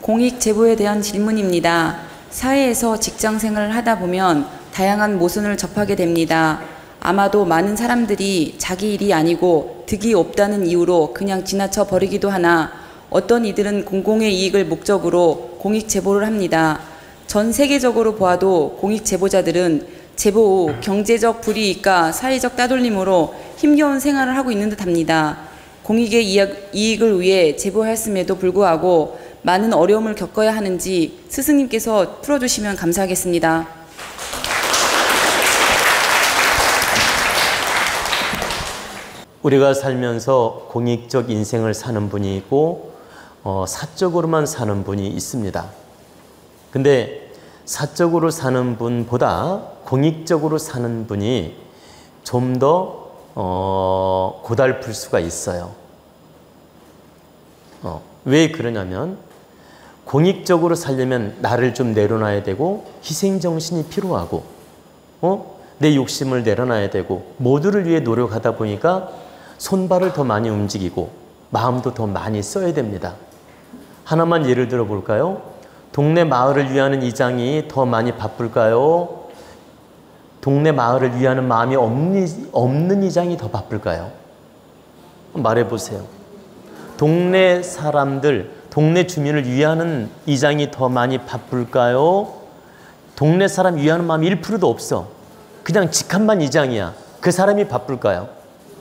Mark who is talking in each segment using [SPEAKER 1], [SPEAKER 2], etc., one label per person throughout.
[SPEAKER 1] 공익 제보에 대한 질문입니다. 사회에서 직장 생활을 하다 보면 다양한 모순을 접하게 됩니다. 아마도 많은 사람들이 자기 일이 아니고 득이 없다는 이유로 그냥 지나쳐 버리기도 하나 어떤 이들은 공공의 이익을 목적으로 공익 제보를 합니다. 전 세계적으로 보아도 공익 제보자들은 제보 후 경제적 불이익과 사회적 따돌림으로 힘겨운 생활을 하고 있는 듯합니다. 공익의 이익을 위해 제보하였음에도 불구하고 많은 어려움을 겪어야 하는지 스승님께서 풀어주시면 감사하겠습니다.
[SPEAKER 2] 우리가 살면서 공익적 인생을 사는 분이 있고 사적으로만 사는 분이 있습니다. 근데 사적으로 사는 분보다 공익적으로 사는 분이 좀 더 고달플 수가 있어요. 왜 그러냐면 공익적으로 살려면 나를 좀 내려놔야 되고 희생정신이 필요하고 내 욕심을 내려놔야 되고 모두를 위해 노력하다 보니까 손발을 더 많이 움직이고 마음도 더 많이 써야 됩니다. 하나만 예를 들어 볼까요? 동네 마을을 위하는 이장이 더 많이 바쁠까요? 동네 마을을 위하는 마음이 없는 이장이 더 바쁠까요? 말해보세요. 동네 사람들, 동네 주민을 위하는 이장이 더 많이 바쁠까요? 동네 사람 위하는 마음이 1%도 없어. 그냥 직함만 이장이야. 그 사람이 바쁠까요?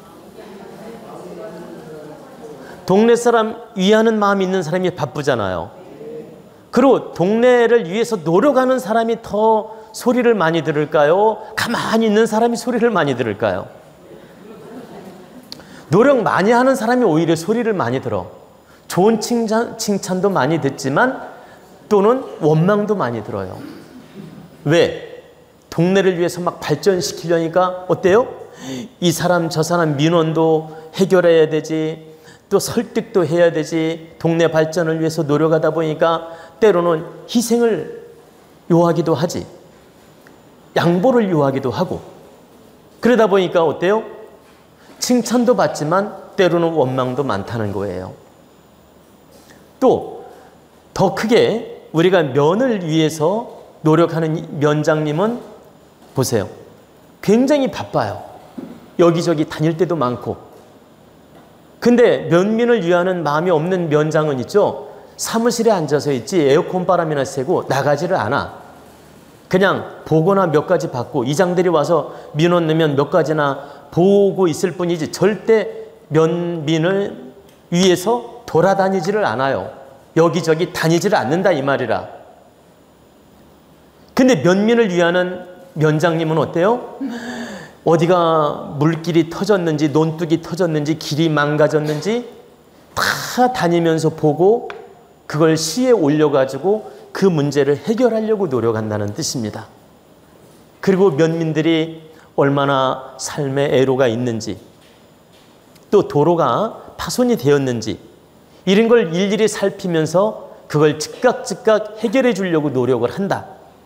[SPEAKER 2] 동네 사람 위하는 마음이 있는 사람이 바쁘잖아요. 그리고 동네를 위해서 노력하는 사람이 더 소리를 많이 들을까요? 가만히 있는 사람이 소리를 많이 들을까요? 노력 많이 하는 사람이 오히려 소리를 많이 들어. 좋은 칭찬도 많이 듣지만 또는 원망도 많이 들어요. 왜? 동네를 위해서 막 발전시키려니까 어때요? 이 사람 저 사람 민원도 해결해야 되지, 또 설득도 해야 되지, 동네 발전을 위해서 노력하다 보니까 때로는 희생을 요하기도 하지, 양보를 요하기도 하고, 그러다 보니까 어때요? 칭찬도 받지만 때로는 원망도 많다는 거예요. 또 더 크게 우리가 면을 위해서 노력하는 면장님은 보세요. 굉장히 바빠요. 여기저기 다닐 때도 많고. 근데 면민을 위하는 마음이 없는 면장은 있죠. 사무실에 앉아서 있지 에어컨 바람이나 쐬고 나가지를 않아. 그냥 보거나 몇 가지 받고 이장들이 와서 민원 내면 몇 가지나 보고 있을 뿐이지 절대 면민을 위해서 돌아다니지를 않아요. 여기저기 다니지를 않는다 이 말이라. 근데 면민을 위하는 면장님은 어때요? 어디가 물길이 터졌는지 논둑이 터졌는지 길이 망가졌는지 다 다니면서 보고 그걸 시에 올려가지고 그 문제를 해결하려고 노력한다는 뜻입니다. 그리고 면민들이 얼마나 삶의 애로가 있는지, 또 도로가 파손이 되었는지 이런 걸 일일이 살피면서 그걸 즉각 해결해 주려고 노력을 한다.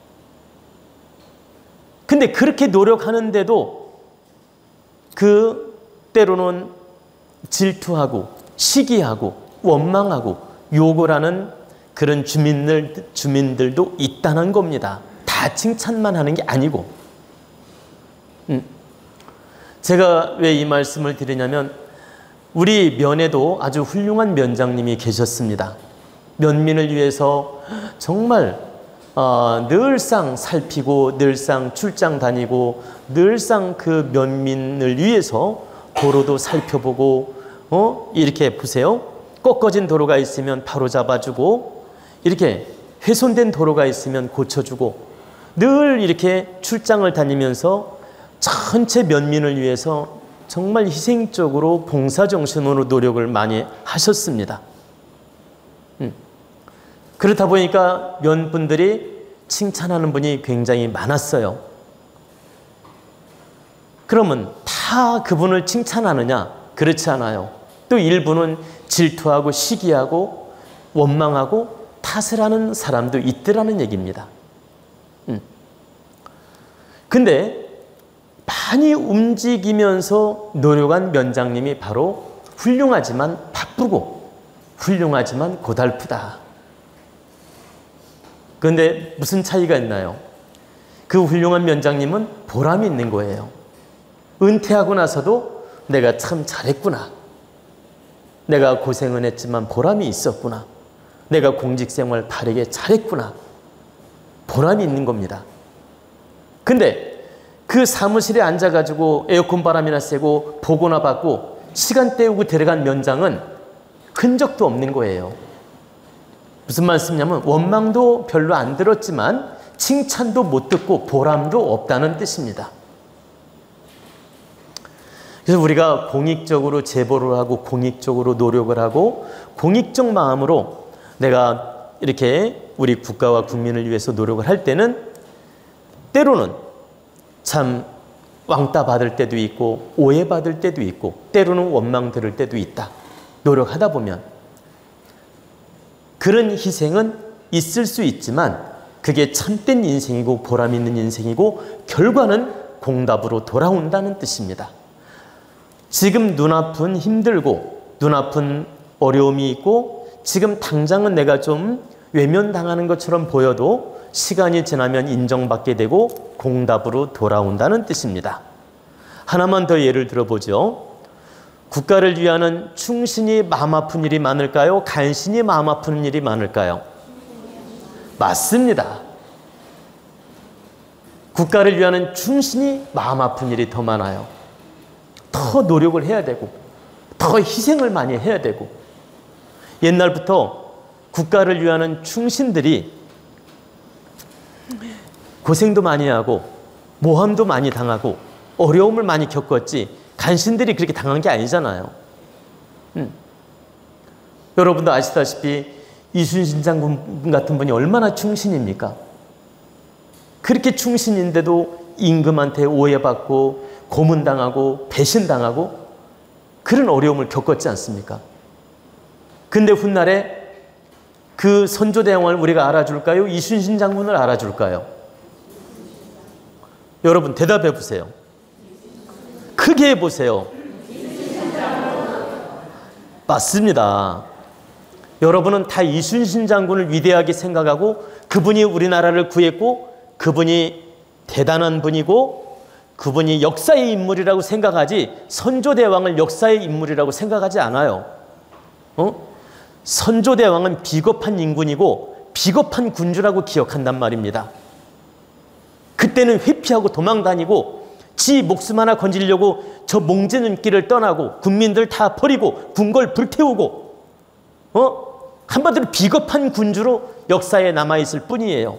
[SPEAKER 2] 근데 그렇게 노력하는데도 그 때로는 질투하고 시기하고 원망하고 욕을 하는 그런 주민들도 있다는 겁니다. 다 칭찬만 하는 게 아니고. 제가 왜 이 말씀을 드리냐면 우리 면에도 아주 훌륭한 면장님이 계셨습니다. 면민을 위해서 정말 늘상 살피고 늘상 출장 다니고 늘상 그 면민을 위해서 도로도 살펴보고 이렇게 보세요. 꺾어진 도로가 있으면 바로 잡아주고 이렇게 훼손된 도로가 있으면 고쳐주고 늘 이렇게 출장을 다니면서 전체 면민을 위해서 정말 희생적으로 봉사정신으로 노력을 많이 하셨습니다. 그렇다 보니까 면분들이 칭찬하는 분이 굉장히 많았어요. 그러면 다 그분을 칭찬하느냐? 그렇지 않아요. 또 일부는 질투하고 시기하고 원망하고 탓을 하는 사람도 있더라는 얘기입니다. 근데 많이 움직이면서 노력한 면장님이 바로 훌륭하지만 바쁘고 훌륭하지만 고달프다. 그런데 무슨 차이가 있나요? 그 훌륭한 면장님은 보람이 있는 거예요. 은퇴하고 나서도 내가 참 잘했구나. 내가 고생은 했지만 보람이 있었구나. 내가 공직생활 바르게 잘했구나. 보람이 있는 겁니다. 근데 그 사무실에 앉아가지고 에어컨 바람이나 쐬고 보고나 받고 시간 때우고 들어간 면장은 흔적도 없는 거예요. 무슨 말씀이냐면 원망도 별로 안 들었지만 칭찬도 못 듣고 보람도 없다는 뜻입니다. 그래서 우리가 공익적으로 제보를 하고 공익적으로 노력을 하고 공익적 마음으로 내가 이렇게 우리 국가와 국민을 위해서 노력을 할 때는 때로는 참 왕따 받을 때도 있고 오해받을 때도 있고 때로는 원망 들을 때도 있다. 노력하다 보면 그런 희생은 있을 수 있지만 그게 참된 인생이고 보람 있는 인생이고 결과는 공답으로 돌아온다는 뜻입니다. 지금 눈앞은 힘들고 눈앞은 어려움이 있고 지금 당장은 내가 좀 외면당하는 것처럼 보여도 시간이 지나면 인정받게 되고 공답으로 돌아온다는 뜻입니다. 하나만 더 예를 들어보죠. 국가를 위하는 충신이 마음 아픈 일이 많을까요? 간신히 마음 아픈 일이 많을까요? 맞습니다. 국가를 위하는 충신이 마음 아픈 일이 더 많아요. 더 노력을 해야 되고 더 희생을 많이 해야 되고 옛날부터 국가를 위하는 충신들이 고생도 많이 하고 모함도 많이 당하고 어려움을 많이 겪었지 간신들이 그렇게 당한 게 아니잖아요. 여러분도 아시다시피 이순신 장군 같은 분이 얼마나 충신입니까? 그렇게 충신인데도 임금한테 오해받고 고문당하고 배신당하고 그런 어려움을 겪었지 않습니까? 근데 훗날에 그 선조대왕을 우리가 알아줄까요? 이순신 장군을 알아줄까요? 여러분 대답해 보세요. 크게 해보세요. 맞습니다. 여러분은 다 이순신 장군을 위대하게 생각하고 그분이 우리나라를 구했고 그분이 대단한 분이고 그분이 역사의 인물이라고 생각하지 선조대왕을 역사의 인물이라고 생각하지 않아요. 선조대왕은 비겁한 인군이고 비겁한 군주라고 기억한단 말입니다. 그때는 회피하고 도망다니고 지 목숨 하나 건지려고 저 몽제는 길을 떠나고 군민들 다 버리고 궁궐 불태우고 한마디로 비겁한 군주로 역사에 남아있을 뿐이에요.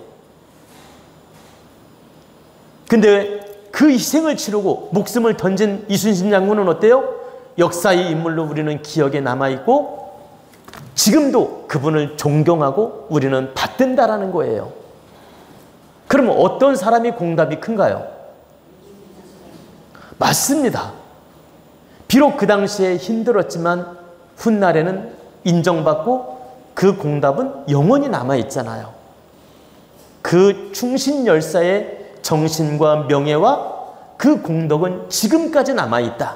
[SPEAKER 2] 근데 그 희생을 치르고 목숨을 던진 이순신 장군은 어때요? 역사의 인물로 우리는 기억에 남아있고 지금도 그분을 존경하고 우리는 받든다라는 거예요. 그러면 어떤 사람이 공답이 큰가요? 맞습니다. 비록 그 당시에 힘들었지만 훗날에는 인정받고 그 공답은 영원히 남아있잖아요. 그 충신열사의 정신과 명예와 그 공덕은 지금까지 남아있다.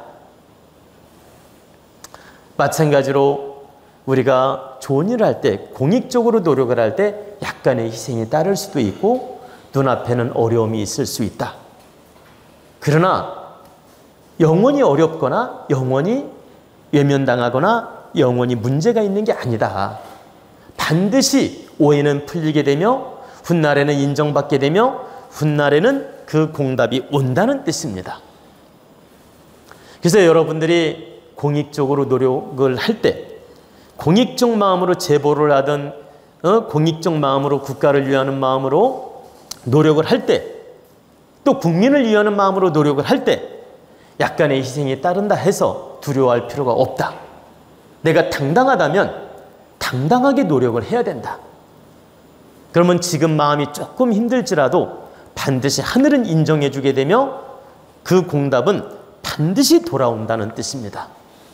[SPEAKER 2] 마찬가지로 우리가 좋은 일을 할 때, 공익적으로 노력을 할 때 약간의 희생이 따를 수도 있고 눈앞에는 어려움이 있을 수 있다. 그러나 영원히 어렵거나 영원히 외면당하거나 영원히 문제가 있는 게 아니다. 반드시 오해는 풀리게 되며 훗날에는 인정받게 되며 훗날에는 그 공답이 온다는 뜻입니다. 그래서 여러분들이 공익적으로 노력을 할 때 공익적 마음으로 제보를 하든 공익적 마음으로 국가를 위하는 마음으로 노력을 할 때 또 국민을 위하는 마음으로 노력을 할 때 약간의 희생이 따른다 해서 두려워할 필요가 없다. 내가 당당하다면 당당하게 노력을 해야 된다. 그러면 지금 마음이 조금 힘들지라도 반드시 하늘은 인정해 주게 되며 그 공답은 반드시 돌아온다는 뜻입니다.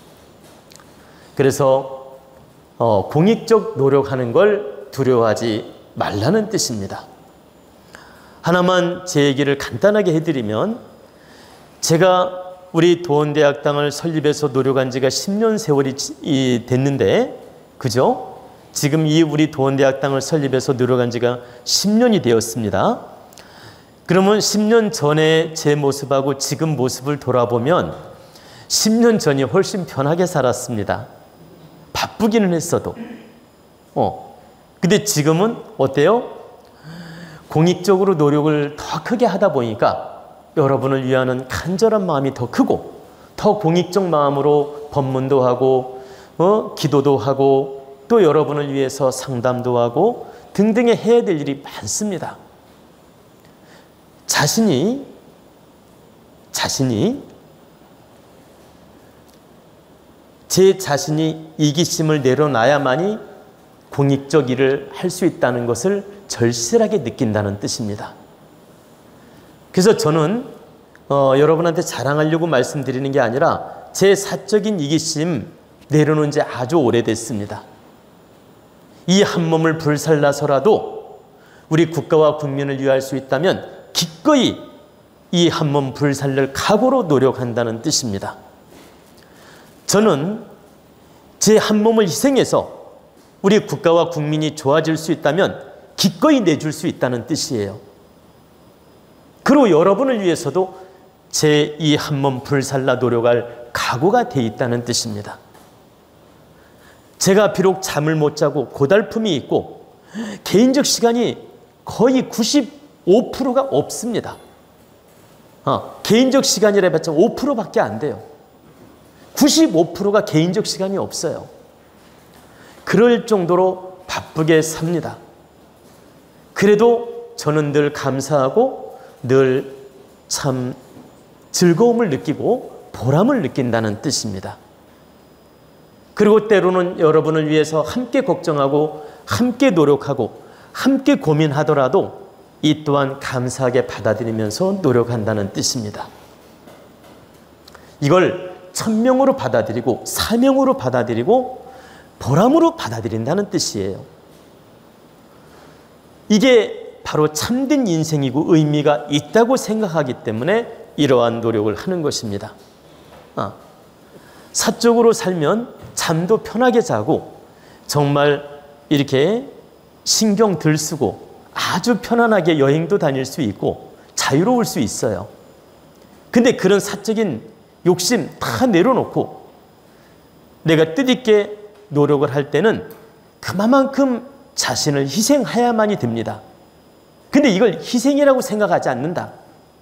[SPEAKER 2] 그래서 공익적 노력하는 걸 두려워하지 말라는 뜻입니다. 하나만 제 얘기를 간단하게 해드리면 제가 우리 도원대학당을 설립해서 노력한 지가 10년 세월이 됐는데 그죠? 지금 이 우리 도원대학당을 설립해서 노력한 지가 10년이 되었습니다. 그러면 10년 전에 제 모습하고 지금 모습을 돌아보면 10년 전이 훨씬 편하게 살았습니다. 바쁘기는 했어도. 근데 지금은 어때요? 공익적으로 노력을 더 크게 하다 보니까 여러분을 위하는 간절한 마음이 더 크고 더 공익적 마음으로 법문도 하고 기도도 하고 또 여러분을 위해서 상담도 하고 등등의 해야 될 일이 많습니다. 자신이 제 자신이 이기심을 내려놔야만이 공익적 일을 할 수 있다는 것을 절실하게 느낀다는 뜻입니다. 그래서 저는 여러분한테 자랑하려고 말씀드리는 게 아니라 제 사적인 이기심 내려놓은 지 아주 오래됐습니다. 이 한 몸을 불살라서라도 우리 국가와 국민을 위할 수 있다면 기꺼이 이 한 몸 불살릴 각오로 노력한다는 뜻입니다. 저는 제 한 몸을 희생해서 우리 국가와 국민이 좋아질 수 있다면 기꺼이 내줄 수 있다는 뜻이에요. 그리고 여러분을 위해서도 제 이 한 몸 불살라 노력할 각오가 돼 있다는 뜻입니다. 제가 비록 잠을 못 자고 고달픔이 있고 개인적 시간이 거의 95%가 없습니다. 개인적 시간이라 해봤자 5%밖에 안 돼요. 95%가 개인적 시간이 없어요. 그럴 정도로 바쁘게 삽니다. 그래도 저는 늘 감사하고 늘 참 즐거움을 느끼고 보람을 느낀다는 뜻입니다. 그리고 때로는 여러분을 위해서 함께 걱정하고 함께 노력하고 함께 고민하더라도 이 또한 감사하게 받아들이면서 노력한다는 뜻입니다. 이걸 천명으로 받아들이고 사명으로 받아들이고 보람으로 받아들인다는 뜻이에요. 이게 바로 참된 인생이고 의미가 있다고 생각하기 때문에 이러한 노력을 하는 것입니다. 사적으로 살면 잠도 편하게 자고 정말 이렇게 신경 덜 쓰고 아주 편안하게 여행도 다닐 수 있고 자유로울 수 있어요. 근데 그런 사적인 욕심 다 내려놓고 내가 뜻있게 노력을 할 때는 그만큼 자신을 희생해야만이 됩니다. 근데 이걸 희생이라고 생각하지 않는다.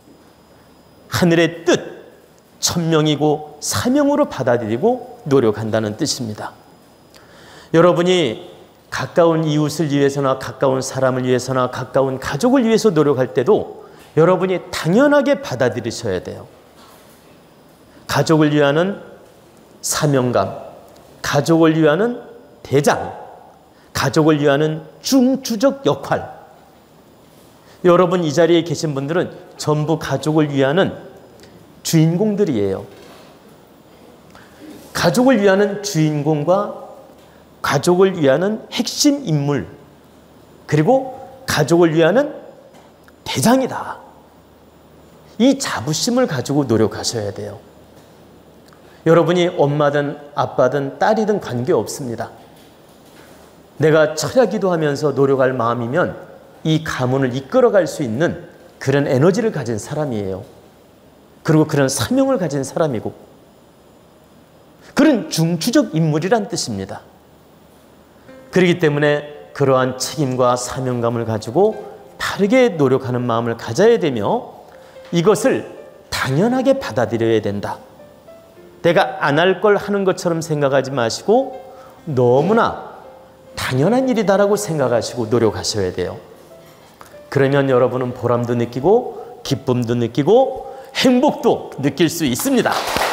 [SPEAKER 2] 하늘의 뜻, 천명이고 사명으로 받아들이고 노력한다는 뜻입니다. 여러분이 가까운 이웃을 위해서나 가까운 사람을 위해서나 가까운 가족을 위해서 노력할 때도 여러분이 당연하게 받아들이셔야 돼요. 가족을 위하는 사명감, 가족을 위하는 대장, 가족을 위하는 중추적 역할. 여러분 이 자리에 계신 분들은 전부 가족을 위하는 주인공들이에요. 가족을 위하는 주인공과 가족을 위하는 핵심 인물, 그리고 가족을 위하는 대장이다. 이 자부심을 가지고 노력하셔야 돼요. 여러분이 엄마든 아빠든 딸이든 관계없습니다. 내가 철야기도 하면서 노력할 마음이면 이 가문을 이끌어갈 수 있는 그런 에너지를 가진 사람이에요. 그리고 그런 사명을 가진 사람이고 그런 중추적 인물이란 뜻입니다. 그렇기 때문에 그러한 책임과 사명감을 가지고 다르게 노력하는 마음을 가져야 되며 이것을 당연하게 받아들여야 된다. 내가 안 할 걸 하는 것처럼 생각하지 마시고 너무나 당연한 일이다라고 생각하시고 노력하셔야 돼요. 그러면 여러분은 보람도 느끼고 기쁨도 느끼고 행복도 느낄 수 있습니다.